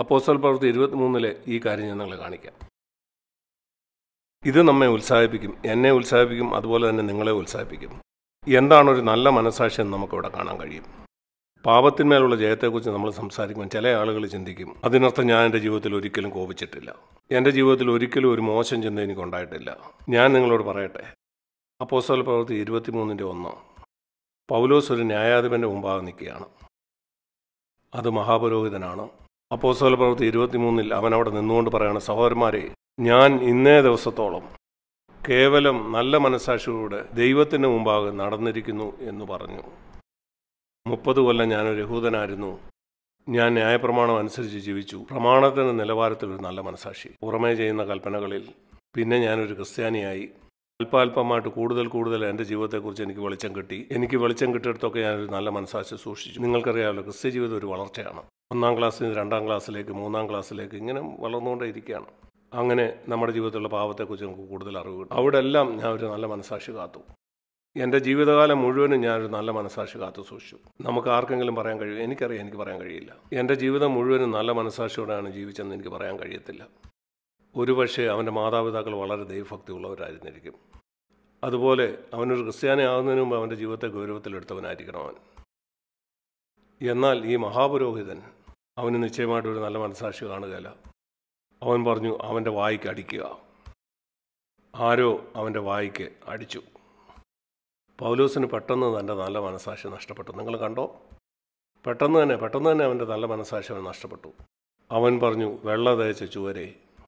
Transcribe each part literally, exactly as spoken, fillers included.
അപ്പോസ്തല പ്രവൃത്തി ഇരുപത്തിമൂന്നിലെ ഈ കാര്യം ഞാൻ നിങ്ങളെ കാണിക്കാം. ഇത് നമ്മെ ഉത്സാഹിപ്പിക്കും, എന്നെ ഉത്സാഹിപ്പിക്കും, അതുപോലെ തന്നെ നിങ്ങളെ ഉത്സാഹിപ്പിക്കും. എന്താണൊരു നല്ല മനസ്സാക്ഷി എന്ന് നമുക്കിവിടെ കാണാൻ കഴിയും. പാപത്തിന്മേലുള്ള ജയത്തെക്കുറിച്ച് നമ്മൾ സംസാരിക്കുമ്പോൾ ചില ആളുകൾ ചിന്തിക്കും, അതിനർത്ഥം ഞാൻ എൻ്റെ ജീവിതത്തിൽ ഒരിക്കലും കോപിച്ചിട്ടില്ല, എൻ്റെ ജീവിതത്തിൽ ഒരിക്കലും ഒരു മോശം ചിന്ത എനിക്കുണ്ടായിട്ടില്ല. ഞാൻ നിങ്ങളോട് പറയട്ടെ, അപ്പോസ്തല പ്രവൃത്തി ഇരുപത്തിമൂന്നിൻ്റെ ഒന്ന്, പൗലോസ് ഒരു ന്യായാധിപൻ്റെ മുമ്പാകെ നിൽക്കുകയാണ്. അത് മഹാപുരോഹിതനാണ്. അപ്പോസ്തല പ്രവൃത്തി ഇരുപത്തിമൂന്നിൽ അവൻ അവിടെ നിന്നുകൊണ്ട് പറയുകയാണ്, സഹോദരന്മാരെ, ഞാൻ ഇന്നേ ദിവസത്തോളം കേവലം നല്ല മനസ്സാക്ഷിയോടെ ദൈവത്തിന് മുമ്പാകെ നടന്നിരിക്കുന്നു എന്ന് പറഞ്ഞു. മുപ്പത് കൊല്ലം ഞാനൊരു യഹൂദനായിരുന്നു. ഞാൻ ന്യായപ്രമാണം അനുസരിച്ച് ജീവിച്ചു. പ്രമാണത്തിൻ്റെ നിലവാരത്തിൽ ഒരു നല്ല മനസ്സാക്ഷി. പുറമേ ചെയ്യുന്ന കൽപ്പനകളിൽ പിന്നെ ഞാനൊരു ക്രിസ്ത്യാനിയായി. അല്പാൽപമായിട്ട് കൂടുതൽ കൂടുതൽ എൻ്റെ ജീവിതത്തെക്കുറിച്ച് എനിക്ക് വെളിച്ചം കിട്ടി. എനിക്ക് വെളിച്ചം കിട്ടിയിടത്തൊക്കെ ഞാനൊരു നല്ല മനസ്സാക്ഷി സൂക്ഷിച്ചു. നിങ്ങൾക്കറിയാമല്ലോ, ക്രിസ്ത്യ ജീവിതം ഒരു വളർച്ചയാണ്. ഒന്നാം ക്ലാസ്സിൽ നിന്ന് രണ്ടാം ക്ലാസ്സിലേക്ക്, മൂന്നാം ക്ലാസ്സിലേക്ക് ഇങ്ങനെ വളർന്നുകൊണ്ടേ ഇരിക്കുകയാണ്. അങ്ങനെ നമ്മുടെ ജീവിതത്തിലുള്ള പാപത്തെക്കുറിച്ച് നമുക്ക് കൂടുതൽ അറിവ് കിട്ടും. അവിടെ എല്ലാം ഞാൻ ഒരു നല്ല മനസ്സാക്ഷി കാത്തു. എൻ്റെ ജീവിതകാലം മുഴുവനും ഞാനൊരു നല്ല മനസ്സാക്ഷി കാത്തു സൂക്ഷിച്ചു. നമുക്ക് ആർക്കെങ്കിലും പറയാൻ കഴിയും? എനിക്കറിയാം, എനിക്ക് പറയാൻ കഴിയില്ല. എൻ്റെ ജീവിതം മുഴുവനും നല്ല മനസ്സാക്ഷിയോടെയാണ് ജീവിച്ചതെന്ന് എനിക്ക് പറയാൻ കഴിയത്തില്ല. ഒരുപക്ഷെ അവൻ്റെ മാതാപിതാക്കൾ വളരെ ദൈവഭക്തി ഉള്ളവരായിരുന്നിരിക്കും. അതുപോലെ അവനൊരു ക്രിസ്ത്യാനി ആകുന്നതിന് മുമ്പ് അവൻ്റെ ജീവിതത്തെ ഗൗരവത്തിലെടുത്തവനായിരിക്കണം അവൻ. എന്നാൽ ഈ മഹാപുരോഹിതൻ അവന് നിശ്ചയമായിട്ടൊരു നല്ല മനസ്സാക്ഷി കാണുകയില്ല. അവൻ പറഞ്ഞു, അവൻ്റെ വായ്ക്ക് അടിക്കുക. ആരോ അവൻ്റെ വായ്ക്ക് അടിച്ചു. പൗലോസിന് പെട്ടെന്ന് തൻ്റെ നല്ല മനസ്സാക്ഷി നഷ്ടപ്പെട്ടു. നിങ്ങൾ കണ്ടോ? പെട്ടെന്ന് തന്നെ പെട്ടെന്ന് തന്നെ അവൻ്റെ നല്ല മനസ്സാക്ഷി അവൻ നഷ്ടപ്പെട്ടു. അവൻ പറഞ്ഞു, വെള്ള തേച്ച ചുവരെ,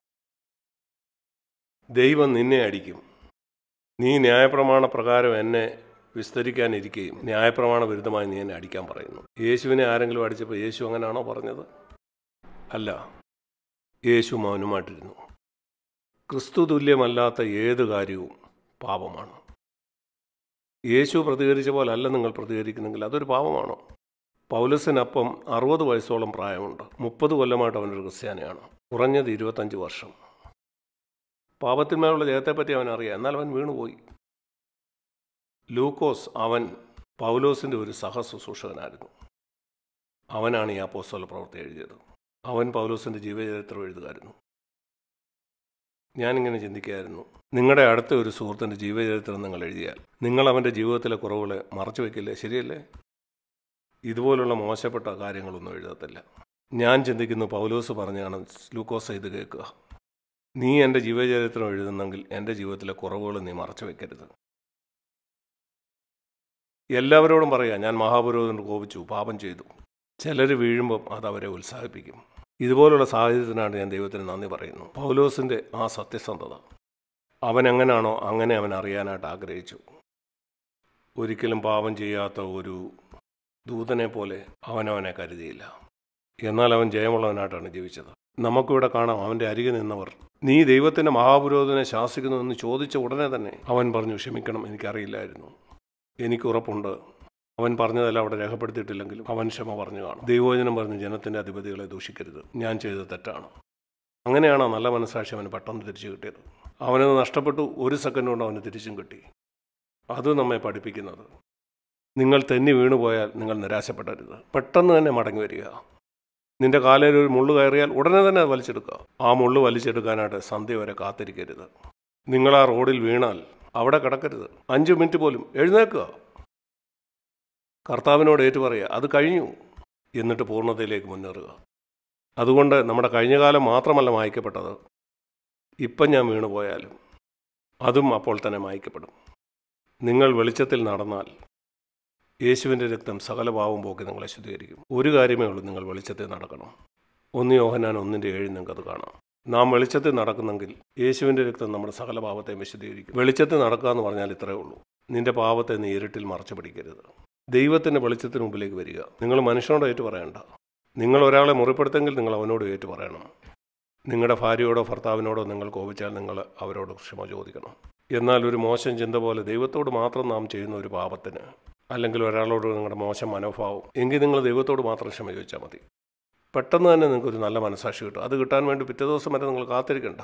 ദൈവം നിന്നെ അടിക്കും. നീ ന്യായപ്രമാണ പ്രകാരം എന്നെ വിസ്തരിക്കാനിരിക്കുകയും ന്യായപ്രമാണ വിരുദ്ധമായി നീ എന്നെ അടിക്കാൻ പറയുന്നു. യേശുവിനെ ആരെങ്കിലും അടിച്ചപ്പോൾ യേശു അങ്ങനെയാണോ പറഞ്ഞത്? അല്ല, യേശു മൗനമായിട്ടിരുന്നു. ക്രിസ്തു തുല്യമല്ലാത്ത ഏത് കാര്യവും പാപമാണ്. യേശു പ്രതികരിച്ച പോലെ അല്ല നിങ്ങൾ പ്രതികരിക്കുന്നെങ്കിൽ അതൊരു പാപമാണോ? പൗലോസിനപ്പം അറുപത് വയസ്സോളം പ്രായമുണ്ട്. മുപ്പത് കൊല്ലമായിട്ട് അവനൊരു ക്രിസ്ത്യാനിയാണ്. കുറഞ്ഞത് ഇരുപത്തഞ്ച് വർഷം. പാപത്തിന്മേലുള്ള ജയത്തെപ്പറ്റി അവൻ അറിയാം, എന്നാൽ അവൻ വീണുപോയി. ലൂക്കോസ് അവൻ പൗലോസിൻ്റെ ഒരു സഹശുശ്രൂഷകനായിരുന്നു. അവനാണ് ഈ അപ്പോസ്തല പ്രവൃത്തി എഴുതിയത്. അവൻ പൗലോസിൻ്റെ ജീവചരിത്രം എഴുതുകയായിരുന്നു. ഞാനിങ്ങനെ ചിന്തിക്കുകയായിരുന്നു, നിങ്ങളുടെ അടുത്ത ഒരു സുഹൃത്തിൻ്റെ ജീവചരിത്രം നിങ്ങൾ എഴുതിയാൽ നിങ്ങൾ അവൻ്റെ ജീവിതത്തിലെ കുറവുകളെ മറച്ചു വയ്ക്കില്ലേ? ശരിയല്ലേ? ഇതുപോലുള്ള മോശപ്പെട്ട കാര്യങ്ങളൊന്നും എഴുതത്തില്ല. ഞാൻ ചിന്തിക്കുന്നു, പൗലോസ് പറഞ്ഞാണ്, ലൂക്കോസ് ഇത് കേൾക്കുക, നീ എൻ്റെ ജീവചരിത്രം എഴുതുന്നെങ്കിൽ എൻ്റെ ജീവിതത്തിലെ കുറവുകൾ നീ മറച്ചു വയ്ക്കരുത്. എല്ലാവരോടും പറയാം, ഞാൻ മഹാപുരോഹിതനോട് കോപിച്ചു, പാപം ചെയ്തു. ചിലർ വീഴുമ്പം അത് അവരെ ഉത്സാഹിപ്പിക്കും. ഇതുപോലുള്ള സാഹചര്യത്തിനാണ് ഞാൻ ദൈവത്തിന് നന്ദി പറയുന്നു. പൗലോസിൻ്റെ ആ സത്യസന്ധത, അവൻ എങ്ങനെയാണോ അങ്ങനെ അവൻ അറിയാനായിട്ട് ആഗ്രഹിച്ചു. ഒരിക്കലും പാപം ചെയ്യാത്ത ഒരു ദൂതനെ പോലെ അവനവനെ കരുതിയില്ല. എന്നാൽ അവൻ ജയമുള്ളവനായിട്ടാണ് ജീവിച്ചത്. നമുക്കിവിടെ കാണാം, അവൻ്റെ അരികെ നിന്നവർ, നീ ദൈവത്തിൻ്റെ മഹാപുരോഹിതനെ ശാസിക്കുന്നു എന്ന് ചോദിച്ച ഉടനെ തന്നെ അവൻ പറഞ്ഞു, ക്ഷമിക്കണം, എനിക്കറിയില്ലായിരുന്നു. എനിക്ക് ഉറപ്പുണ്ട് അവൻ പറഞ്ഞതെല്ലാം അവിടെ രേഖപ്പെടുത്തിയിട്ടില്ലെങ്കിലും അവൻ ക്ഷമ പറഞ്ഞു കാണും. ദൈവവചനം പറഞ്ഞു, ജനത്തിൻ്റെ അധിപതികളെ ദൂഷിക്കരുത്, ഞാൻ ചെയ്തത് തെറ്റാണ്. അങ്ങനെയാണ് നല്ല മനസ്സാക്ഷി അവന് പെട്ടെന്ന് തിരിച്ചു കിട്ടിയത്. അവനത് നഷ്ടപ്പെട്ടു, ഒരു സെക്കൻഡ് കൊണ്ട് അവന് തിരിച്ചും കിട്ടി. അത് നമ്മെ പഠിപ്പിക്കുന്നത്, നിങ്ങൾ തെന്നി വീണുപോയാൽ നിങ്ങൾ നിരാശപ്പെടരുത്, പെട്ടെന്ന് തന്നെ മടങ്ങി വരിക. നിന്റെ കാലയിൽ ഒരു മുള്ളു കയറിയാൽ ഉടനെ തന്നെ അത് വലിച്ചെടുക്കുക. ആ മുള്ളു വലിച്ചെടുക്കാനായിട്ട് സന്ധ്യ വരെ കാത്തിരിക്കരുത്. നിങ്ങൾ ആ റോഡിൽ വീണാൽ അവിടെ കിടക്കരുത്, അഞ്ച് മിനിറ്റ് പോലും എഴുന്നേക്കുക, കർത്താവിനോട് ഏറ്റുപറയുക, അത് കഴിഞ്ഞു, എന്നിട്ട് പൂർണ്ണതയിലേക്ക് മുന്നേറുക. അതുകൊണ്ട് നമ്മുടെ കഴിഞ്ഞ കാലം മാത്രമല്ല മായ്ക്കപ്പെട്ടത്, ഇപ്പം ഞാൻ വീണുപോയാലും അതും അപ്പോൾ തന്നെ മായ്ക്കപ്പെടും. നിങ്ങൾ വെളിച്ചത്തിൽ നടന്നാൽ യേശുവിൻ്റെ രക്തം സകല പാവം പോക്കി നിങ്ങളെ ശുദ്ധീകരിക്കും. ഒരു കാര്യമേ ഉള്ളൂ, നിങ്ങൾ വെളിച്ചത്തിൽ നടക്കണം. ഒന്ന് യോഹന്നാൻ ഒന്നിൻ്റെ ഏഴ് നിങ്ങൾക്കത് കാണാം. നാം വെളിച്ചത്തിൽ നടക്കുന്നെങ്കിൽ യേശുവിൻ്റെ രക്തം നമ്മുടെ സകല പാപത്തെയും വിശദീകരിക്കും. വെളിച്ചത്തിൽ നടക്കുക എന്ന് പറഞ്ഞാൽ ഇത്രയേ ഉള്ളൂ, നിന്റെ പാപത്തെ നീ ഇരുട്ടിൽ മറച്ചു പിടിക്കരുത്. ദൈവത്തിൻ്റെ വെളിച്ചത്തിന് മുമ്പിലേക്ക് വരിക. നിങ്ങൾ മനുഷ്യനോട് ഏറ്റു പറയണ്ട. നിങ്ങൾ ഒരാളെ മുറിപ്പെടുത്തെങ്കിൽ നിങ്ങൾ അവനോട് ഏറ്റു പറയണം. നിങ്ങളുടെ ഭാര്യയോടോ ഭർത്താവിനോടോ നിങ്ങൾ കോപിച്ചാൽ നിങ്ങൾ അവരോട് ക്ഷമ ചോദിക്കണം. എന്നാൽ ഒരു മോശം ചിന്ത പോലെ ദൈവത്തോട് മാത്രം നാം ചെയ്യുന്ന ഒരു പാപത്തിന്, അല്ലെങ്കിൽ ഒരാളോട് നിങ്ങളുടെ മോശം മനോഭാവം, എങ്കിൽ നിങ്ങൾ ദൈവത്തോട് മാത്രം ക്ഷമ ചോദിച്ചാൽ മതി. പെട്ടെന്ന് തന്നെ നിങ്ങൾക്കൊരു നല്ല മനസ്സാക്ഷി കിട്ടും. അത് കിട്ടാൻ വേണ്ടി പിറ്റേ ദിവസം വരെ നിങ്ങൾ കാത്തിരിക്കണ്ട.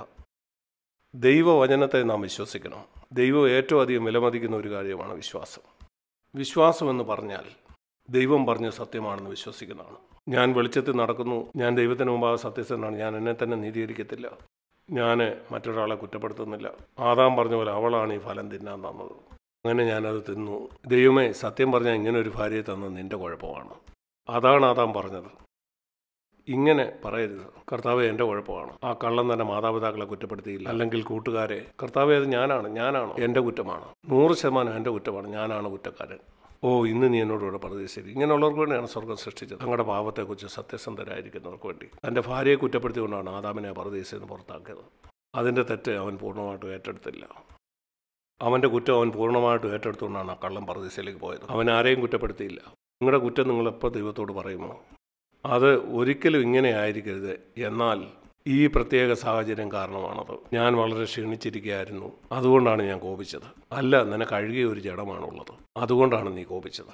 ദൈവവചനത്തെ നാം വിശ്വസിക്കണം. ദൈവം ഏറ്റവും അധികം വിലമതിക്കുന്ന ഒരു കാര്യമാണ് വിശ്വാസം. വിശ്വാസം എന്ന് പറഞ്ഞാൽ ദൈവം പറഞ്ഞ സത്യമാണെന്ന് വിശ്വസിക്കുന്നതാണ്. ഞാൻ വെളിച്ചത്തിൽ നടക്കുന്നു, ഞാൻ ദൈവത്തിന് മുമ്പാകെ സത്യസന്ധനാണ്, ഞാൻ എന്നെ തന്നെ നീതീകരിക്കത്തില്ല, ഞാൻ മറ്റൊരാളെ കുറ്റപ്പെടുത്തുന്നില്ല. ആദാം പറഞ്ഞ പോലെ അവളാണ് ഈ ഫലം തിന്നാൻ തന്നത്, അങ്ങനെ ഞാനത് തിന്നു. ദൈവമേ, സത്യം പറഞ്ഞാൽ ഇങ്ങനെ ഒരു ഭാര്യയെ തന്നത് നിൻ്റെ കുഴപ്പമാണ്. അതാണ് ആദാം പറഞ്ഞത്. ഇങ്ങനെ പറയരുത്, കർത്താവെ എൻ്റെ കുഴപ്പമാണ്. ആ കള്ളൻ തന്നെ മാതാപിതാക്കളെ കുറ്റപ്പെടുത്തിയില്ല, അല്ലെങ്കിൽ കൂട്ടുകാരെ. കർത്താവെ, അത് ഞാനാണ് ഞാനാണ് എൻ്റെ കുറ്റമാണ്, നൂറ് ശതമാനം എൻ്റെ കുറ്റമാണ്, ഞാനാണ് കുറ്റക്കാരൻ. ഓ, ഇന്ന് നീ എന്നോടുകൂടെ പ്രതീക്ഷിച്ചത്. ഇങ്ങനെയുള്ളവർക്ക് വേണ്ടിയാണ് സ്വർഗ്ഗം സൃഷ്ടിച്ചത്, തങ്ങളുടെ പാപത്തെക്കുറിച്ച് സത്യസന്ധരായിരിക്കുന്നവർക്ക് വേണ്ടി. തൻ്റെ ഭാര്യയെ കുറ്റപ്പെടുത്തിക്കൊണ്ടാണ് ആദാമിനെ പറുദീസയിൽ നിന്ന് പുറത്താക്കിയത്. അതിൻ്റെ തെറ്റ് അവൻ പൂർണ്ണമായിട്ടും ഏറ്റെടുത്തില്ല. അവൻ്റെ കുറ്റം അവൻ പൂർണ്ണമായിട്ടും ഏറ്റെടുത്തുകൊണ്ടാണ് ആ കള്ളൻ പറുദീസയിലേക്ക് പോയത്. അവൻ ആരെയും കുറ്റപ്പെടുത്തിയില്ല. നിങ്ങളുടെ കുറ്റം നിങ്ങളെപ്പോൾ ദൈവത്തോട് പറയുമോ, അത് ഒരിക്കലും ഇങ്ങനെ ആയിരിക്കരുത്. എന്നാൽ ഈ പ്രത്യേക സാഹചര്യം കാരണമാണത്. ഞാൻ വളരെ ക്ഷീണിച്ചിരിക്കുകയായിരുന്നു, അതുകൊണ്ടാണ് ഞാൻ കോപിച്ചത്. അല്ല, നിനക്ക് അഴുകിയ ഒരു ജഡമാണുള്ളത്, അതുകൊണ്ടാണ് നീ കോപിച്ചത്.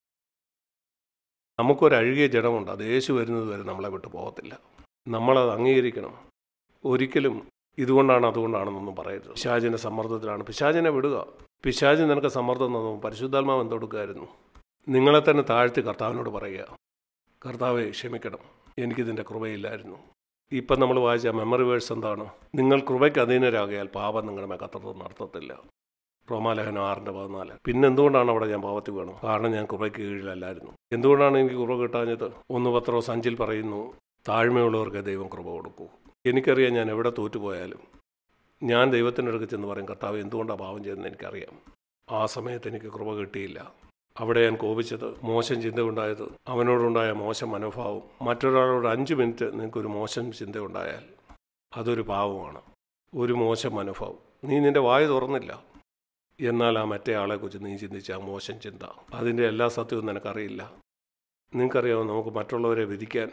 നമുക്കൊരു അഴുകിയ ജഡമുണ്ട്, അത് യേശു വരുന്നത് വരെ നമ്മളെ വിട്ടു പോകത്തില്ല. നമ്മളത് അംഗീകരിക്കണം. ഒരിക്കലും ഇതുകൊണ്ടാണ് അതുകൊണ്ടാണെന്നൊന്നും പറയരുത്. പിശാചിൻ്റെ സമ്മർദ്ദത്തിലാണ്. പിശാചിനെ വിടുക. പിശാചിന് നിനക്ക് സമ്മർദ്ദം തന്നു, പരിശുദ്ധാത്മാവ് എന്തെടുക്കായിരുന്നു? നിങ്ങളെ തന്നെ താഴ്ത്തി കർത്താവിനോട് പറയുക, കർത്താവെ ക്ഷമിക്കണം, എനിക്കിതിൻ്റെ കൃപയില്ലായിരുന്നു. ഇപ്പം നമ്മൾ വായിച്ച മെമ്മറി വേഴ്സ് എന്താണ്? നിങ്ങൾ കൃപയ്ക്ക് അധീനരാകിയാൽ പാപം നിങ്ങളുടെ മേൽ കർത്തൃത്വം നടത്തത്തില്ല. റോമാലേഖനം ആറിൻ്റെ പതിനാല്. പിന്നെ എന്തുകൊണ്ടാണ് അവിടെ ഞാൻ പാപത്തിൽ വീണു? കാരണം ഞാൻ കൃപയ്ക്ക് കീഴിലല്ലായിരുന്നു. എന്തുകൊണ്ടാണ് എനിക്ക് കൃപ കിട്ടാഞ്ഞത്? ഒന്ന് പത്രോസ് അഞ്ചിൽ പറയുന്നു, താഴ്മയുള്ളവർക്ക് ദൈവം കൃപ കൊടുക്കൂ. എനിക്കറിയാം, ഞാൻ എവിടെ തോറ്റുപോയാലും ഞാൻ ദൈവത്തിൻ്റെ അടുത്ത് ചെന്ന് പറയും, കർത്താവ് എന്തുകൊണ്ടാണ് പാപം ചെയ്തതെന്ന് എനിക്കറിയാം. ആ സമയത്ത് എനിക്ക് കൃപ കിട്ടിയില്ല. അവിടെ ഞാൻ കോപിച്ചത്, മോശം ചിന്ത ഉണ്ടായത്, അവനോടുണ്ടായ മോശം മനോഭാവം. മറ്റൊരാളോട് അഞ്ച് മിനിറ്റ് നിനക്കൊരു മോശം ചിന്ത ഉണ്ടായാൽ അതൊരു പാവമാണ്, ഒരു മോശം മനോഭാവം. നീ നിൻ്റെ വായ തുറന്നില്ല, എന്നാൽ ആ മറ്റേ ആളെക്കുറിച്ച് നീ ചിന്തിച്ച ആ മോശം ചിന്ത, അതിൻ്റെ എല്ലാ സത്യവും നിനക്കറിയില്ല. നിനക്കറിയാമോ, നമുക്ക് മറ്റുള്ളവരെ വിധിക്കാൻ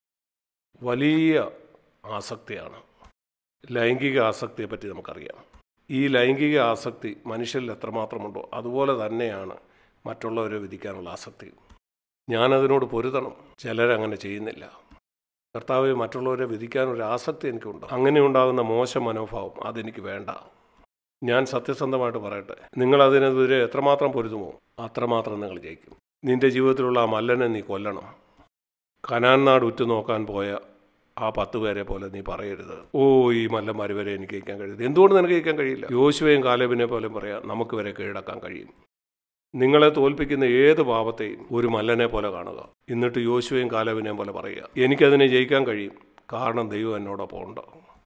വലിയ ആസക്തിയാണ്. ലൈംഗിക ആസക്തിയെപ്പറ്റി നമുക്കറിയാം. ഈ ലൈംഗിക ആസക്തി മനുഷ്യരിൽ എത്രമാത്രമുണ്ടോ അതുപോലെ തന്നെയാണ് മറ്റുള്ളവരെ വിധിക്കാനുള്ള ആസക്തി. ഞാനതിനോട് പൊരുതണം. ചിലരങ്ങനെ ചെയ്യുന്നില്ല. കർത്താവെ, മറ്റുള്ളവരെ വിധിക്കാനൊരു ആസക്തി എനിക്കുണ്ട്. അങ്ങനെ ഉണ്ടാകുന്ന മോശം മനോഭാവം അതെനിക്ക് വേണ്ട. ഞാൻ സത്യസന്ധമായിട്ട് പറയട്ടെ, നിങ്ങളതിനെതിരെ എത്രമാത്രം പൊരുതുമോ അത്രമാത്രം നിങ്ങൾ ജയിക്കും. നിൻ്റെ ജീവിതത്തിലുള്ള ആ മല്ലനെ നീ കൊല്ലണം. കനാൻ നാട് ഉറ്റുനോക്കാൻ പോയ ആ പത്ത് പേരെ പോലെ നീ പറയരുത്, ഓ, ഈ മല്ലന്മാർ വരെ എനിക്ക് ജയിക്കാൻ കഴിയുന്നത്. എന്തുകൊണ്ട് നിനക്ക് ജയിക്കാൻ കഴിയില്ല? യോശുവയും കാലേബിനെ പോലെ പറയാം, നമുക്ക് വരെ കീഴടക്കാൻ കഴിയും. നിങ്ങളെ തോൽപ്പിക്കുന്ന ഏത് പാപത്തെയും ഒരു മല്ലനെ പോലെ കാണുക. എന്നിട്ട് യോശുവയും കാലേബിനെയും പോലെ പറയുക, എനിക്കതിനെ ജയിക്കാൻ കഴിയും, കാരണം ദൈവം എന്നോടൊപ്പം ഉണ്ട്.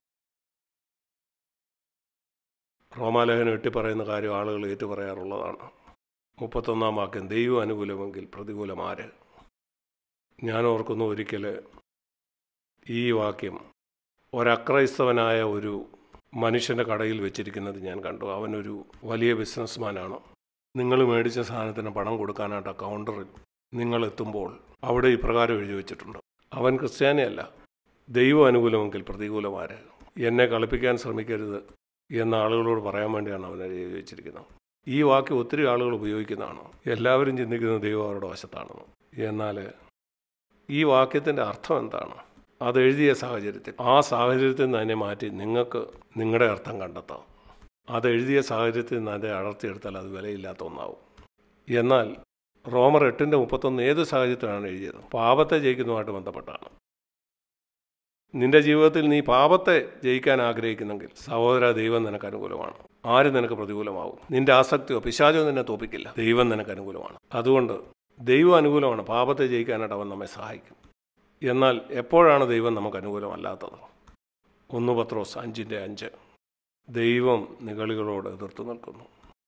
റോമാലേഖനം എട്ടി പറയുന്ന കാര്യം ആളുകൾ ഏറ്റുപറയാറുള്ളതാണ്. മുപ്പത്തൊന്നാം വാക്യം, ദൈവം അനുകൂലമെങ്കിൽ പ്രതികൂലം ആര്? ഞാൻ ഓർക്കുന്നു, ഒരിക്കൽ ഈ വാക്യം ഒരക്രൈസ്തവനായ ഒരു മനുഷ്യൻ്റെ കടയിൽ വെച്ചിരിക്കുന്നത് ഞാൻ കണ്ടു. അവനൊരു വലിയ ബിസിനസ്മാനാണ്. നിങ്ങൾ മേടിച്ച സാധനത്തിന് പണം കൊടുക്കാനായിട്ട് കൗണ്ടറിൽ നിങ്ങൾ എത്തുമ്പോൾ അവിടെ ഇപ്രകാരം എഴുതി വെച്ചിട്ടുണ്ട്, അവൻ ക്രിസ്ത്യാനിയല്ല, ദൈവം അനുകൂലമെങ്കിൽ പ്രതികൂലമാര്? എന്നെ കളിപ്പിക്കാൻ ശ്രമിക്കരുത് എന്ന ആളുകളോട് പറയാൻ വേണ്ടിയാണ് അവൻ എഴുതി വെച്ചിരിക്കുന്നത്. ഈ വാക്യം ഒത്തിരി ആളുകൾ ഉപയോഗിക്കുന്നതാണ്. എല്ലാവരും ചിന്തിക്കുന്നത് ദൈവം അവരുടെ വശത്താണെന്ന്. എന്നാൽ ഈ വാക്യത്തിൻ്റെ അർത്ഥം എന്താണ്? അതെഴുതിയ സാഹചര്യത്തിൽ ആ സാഹചര്യത്തിൽ നിന്ന് അതിനെ മാറ്റി നിങ്ങൾക്ക് നിങ്ങളുടെ അർത്ഥം കണ്ടെത്താം. അതെഴുതിയ സാഹചര്യത്തിൽ നിന്ന് അതിനെ അടർത്തിയെടുത്താൽ അത് വിലയില്ലാത്ത ഒന്നാവും. എന്നാൽ റോമർ എട്ടിൻ്റെ മുപ്പത്തൊന്ന് ഏത് സാഹചര്യത്തിലാണ് എഴുതിയത്? പാപത്തെ ജയിക്കുന്നതുമായിട്ട് ബന്ധപ്പെട്ടാണ്. നിന്റെ ജീവിതത്തിൽ നീ പാപത്തെ ജയിക്കാൻ ആഗ്രഹിക്കുന്നെങ്കിൽ സഹോദര, ദൈവം നിനക്ക് അനുകൂലമാണ്. ആര് നിനക്ക് പ്രതികൂലമാവും? നിന്റെ ആസക്തിയോ പിശാചോ നിന്നെ തോപ്പിക്കില്ല. ദൈവം നിനക്ക് അനുകൂലമാണ്. അതുകൊണ്ട് ദൈവം അനുകൂലമാണ്. പാപത്തെ ജയിക്കാനായിട്ട് അവൻ നമ്മെ സഹായിക്കും. എന്നാൽ എപ്പോഴാണ് ദൈവം നമുക്ക് അനുകൂലമല്ലാത്തത്? ഒന്ന് പത്രോസ് അഞ്ചിൻ്റെ അഞ്ച്, ദൈവം നിഗളികളോട് എതിർത്ത് നിൽക്കുന്നു.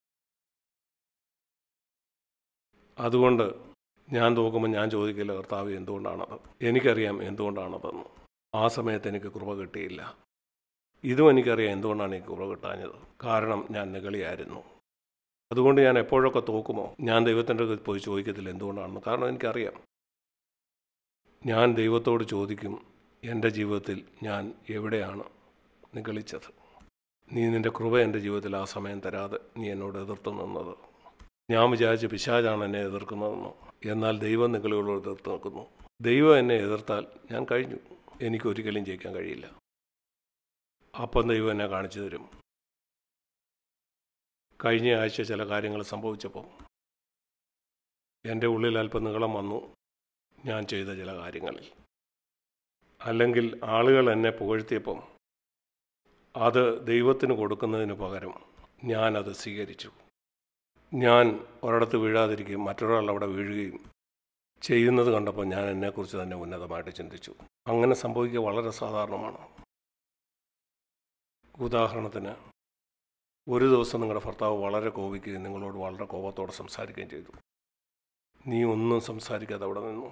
അതുകൊണ്ട് ഞാൻ നോക്കുമ്പോൾ ഞാൻ ചോദിക്കില്ല, കർത്താവ് എന്തുകൊണ്ടാണത്? എനിക്കറിയാം എന്തുകൊണ്ടാണതെന്ന്. ആ സമയത്ത് എനിക്ക് കൃപ കിട്ടിയില്ല. ഇതും എനിക്കറിയാം എന്തുകൊണ്ടാണ് എനിക്ക് കൃപ കിട്ടാഞ്ഞത്. കാരണം ഞാൻ നിഗളിയായിരുന്നു. അതുകൊണ്ട് ഞാൻ എപ്പോഴൊക്കെ തോക്കുമോ ഞാൻ ദൈവത്തിൻ്റെ അടുത്ത് പോയി ചോദിക്കത്തില്ല എന്തുകൊണ്ടാണെന്ന്. കാരണം എനിക്കറിയാം. ഞാൻ ദൈവത്തോട് ചോദിക്കും, എൻ്റെ ജീവിതത്തിൽ ഞാൻ എവിടെയാണ് നിഗളിച്ചത്? നീ നിൻ്റെ കൃപ എൻ്റെ ജീവിതത്തിൽ ആ സമയം തരാതെ നീ എന്നോട് എതിർത്ത് നിന്നത്. ഞാൻ വിചാരിച്ച് പിശാചാണ് എന്നെ എതിർക്കുന്നതെന്ന്. എന്നാൽ ദൈവം നിങ്ങളോട് എതിർത്ത് നിൽക്കുന്നു. ദൈവം എന്നെ എതിർത്താൽ ഞാൻ കഴിഞ്ഞു. എനിക്കൊരിക്കലും ജയിക്കാൻ കഴിയില്ല. അപ്പം ദൈവം എന്നെ കാണിച്ചു തരും. കഴിഞ്ഞ ആഴ്ച ചില കാര്യങ്ങൾ സംഭവിച്ചപ്പോൾ എൻ്റെ ഉള്ളിൽ അല്പം നീളം വന്നു. ഞാൻ ചെയ്ത ചില കാര്യങ്ങളിൽ. അല്ലെങ്കിൽ ആളുകൾ എന്നെ പുകഴ്ത്തിയപ്പം അത് ദൈവത്തിന് കൊടുക്കുന്നതിന് പകരം ഞാനത് സ്വീകരിച്ചു. ഞാൻ ഒരിടത്ത് വീഴാതിരിക്കുകയും മറ്റൊരാൾ അവിടെ വീഴുകയും ചെയ്യുന്നത് കണ്ടപ്പോൾ ഞാൻ എന്നെക്കുറിച്ച് തന്നെ ഉന്നതമായിട്ട് ചിന്തിച്ചു. അങ്ങനെ സംഭവിക്കുക വളരെ സാധാരണമാണ്. ഉദാഹരണത്തിന്, ഒരു ദിവസം നിങ്ങളുടെ ഭർത്താവ് വളരെ കോപിക്കുകയും നിങ്ങളോട് വളരെ കോപത്തോടെ സംസാരിക്കുകയും ചെയ്തു. നീ ഒന്നും സംസാരിക്കാതെ അവിടെ നിന്നു.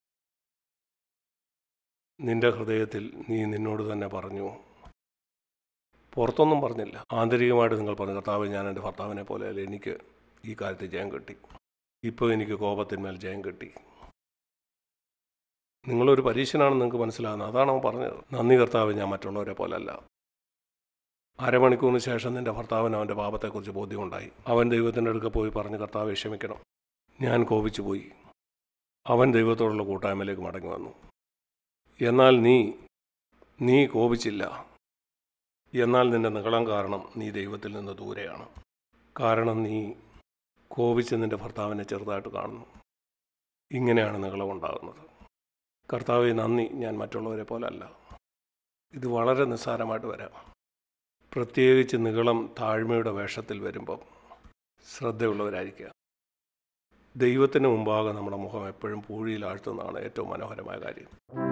നിന്റെ ഹൃദയത്തിൽ നീ നിന്നോട് തന്നെ പറഞ്ഞു, പുറത്തൊന്നും പറഞ്ഞില്ല, ആന്തരികമായിട്ട് നിങ്ങൾ പറഞ്ഞു, കർത്താവ്, ഞാൻ എൻ്റെ ഭർത്താവിനെ പോലെയല്ല, എനിക്ക് ഈ കാര്യത്തിൽ ജയം കിട്ടി, ഇപ്പോൾ എനിക്ക് കോപത്തിന്മേൽ ജയം കിട്ടി. നിങ്ങളൊരു പരീക്ഷനാണെന്ന് നിങ്ങൾക്ക് മനസ്സിലാകുന്നത്. അതാണ് അവൻ പറഞ്ഞത്. നന്ദി കർത്താവ്, ഞാൻ മറ്റുള്ളവരെ പോലല്ല. അരമണിക്കൂറിന് ശേഷം നിൻ്റെ ഭർത്താവിന് അവൻ്റെ പാപത്തെക്കുറിച്ച് ബോധ്യമുണ്ടായി. അവൻ ദൈവത്തിൻ്റെ അടുക്ക പോയി പറഞ്ഞ്, കർത്താവെ ക്ഷമിക്കണം, ഞാൻ കോപിച്ചു പോയി. അവൻ ദൈവത്തോടുള്ള കൂട്ടായ്മയിലേക്ക് മടങ്ങി വന്നു. എന്നാൽ നീ നീ കോപിച്ചില്ല. എന്നാൽ നിൻ്റെ നിഗളം കാരണം നീ ദൈവത്തിൽ നിന്ന് ദൂരെയാണ്. കാരണം നീ കോപിച്ച് നിൻ്റെ ഭർത്താവിനെ ചെറുതായിട്ട് കാണുന്നു. ഇങ്ങനെയാണ് നിഗളം ഉണ്ടാകുന്നത്. കർത്താവെ നന്ദി, ഞാൻ മറ്റുള്ളവരെ പോലല്ല. ഇത് വളരെ നിസ്സാരമായിട്ട് വരാം. പ്രത്യേകിച്ച് നിഗളം താഴ്മയുടെ വേഷത്തിൽ വരുമ്പം ശ്രദ്ധയുള്ളവരായിരിക്കുക. ദൈവത്തിന് മുമ്പാകെ നമ്മുടെ മുഖം എപ്പോഴും പൂഴിയിൽ ആഴ്ത്തുന്നതാണ് ഏറ്റവും മനോഹരമായ കാര്യം.